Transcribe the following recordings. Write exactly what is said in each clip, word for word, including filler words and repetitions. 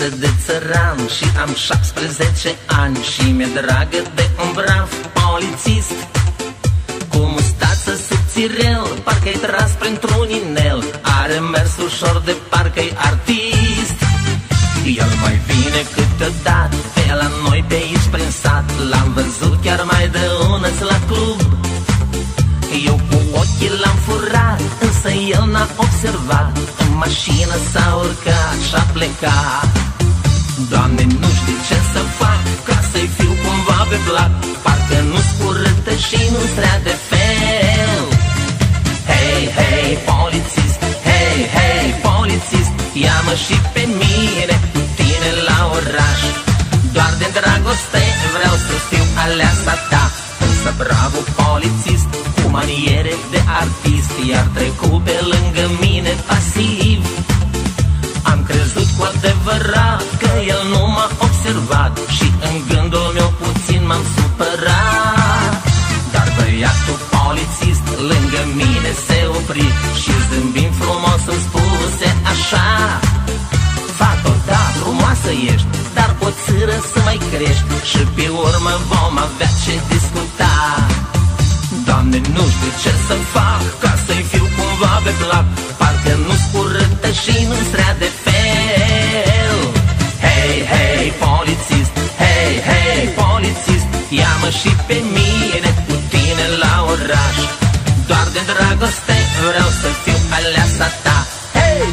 fetiță de țăran și am șaptesprezece ani și mi-e dragă de un brav polițist. Cu mustață subțirel, parcă-i tras printr-un inel, are mers ușor de parcă-i artist. El mai vine câteodată pe la noi pe aici prin sat, l-am văzut chiar mai de unăț la club. Eu cu ochii l-am furat, însă el n-a observat. În mașină s-a urcat și-a plecat. Doamne, nu știu ce să fac ca să-i fiu cumva pe plac, parcă nu-s curătă și nu-s rea de fel. Hei, hei, polițist, hei, hei, polițist, ia-mă și pe mine cu tine la oraș. Doar de dragoste vreau să fiu aleasa ta. Însă bravo polițist, cu maniere de artist, iar trecut pe lângă mine pasiv. Am crezut cu adevărat că el nu m-a observat și în gândul meu puțin m-am supărat. Dar băiatul polițist lângă mine se opri și zâmbind frumos îmi spuse așa: fată, da, frumoasă ești, dar o țără să mai crești și pe urmă vom avea ce discuta. Doamne, nu știu ce să fac ca să-i fiu cumva pe plac, parcă nu-s curătă și nu-s rea de fel. Hei, hei, polițist, hei, hei, polițist, ia-mă și pe mine cu tine la oraș. Doar de dragoste vreau să fiu aleasa ta. Hei!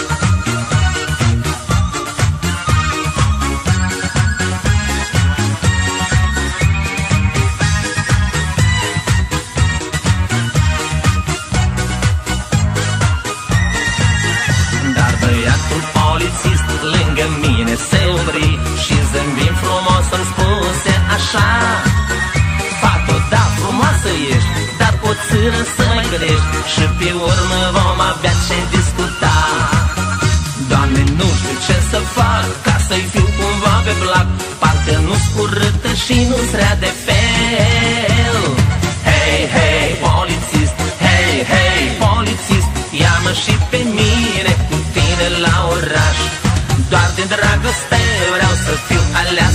Polițist lângă mine se opri și zâmbind frumos îmi spuse așa: fată, da, frumoasă ești, dar o țără să mai crești și pe urmă vom avea ce discuta. Doamne, nu știu ce să fac ca să-i fiu cumva pe plac, parcă nu-s curătă și nu-s rea de fel. Hei, hei, polițist, hei, hei, polițist, ia-mă și pe mine cu tine la oraș. Doar de dragoste vreau să fiu aleas